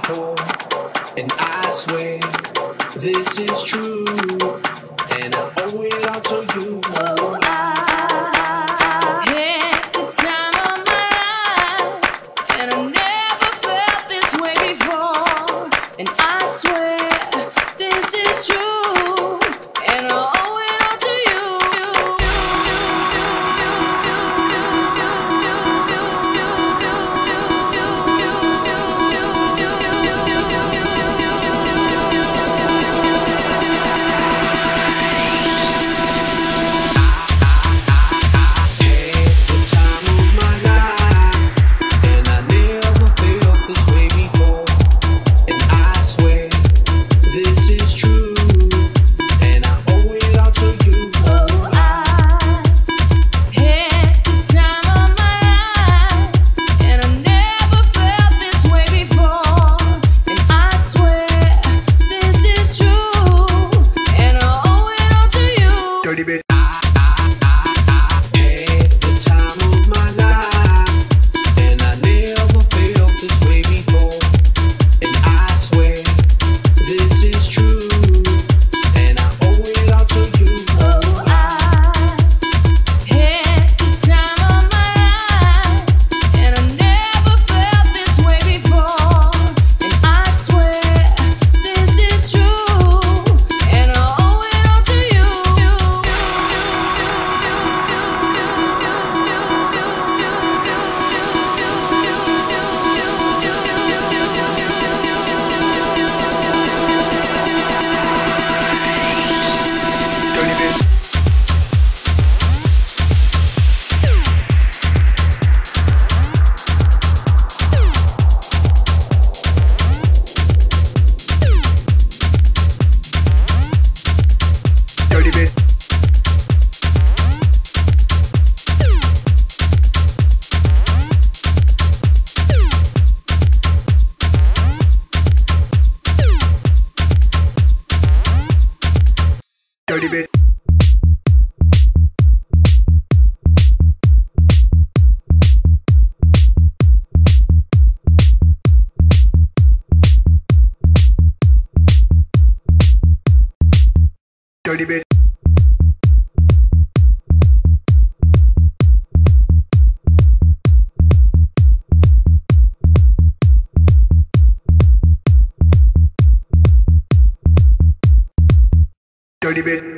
before, and I swear this is true, and I owe it all to you. Oh, I had the time of my life, and I never felt this way before, and I swear this is true, and I owe it all to you. Dirty bit. I had the time of my life, and I never felt this way before, and I swear this is true, and I owe it all to you. Oh, I had the time of my life, and I never felt this way before, and I swear this is true, and I owe it all to you. Dirty bit. Dirty bit. Dirty bit. Dirty bit.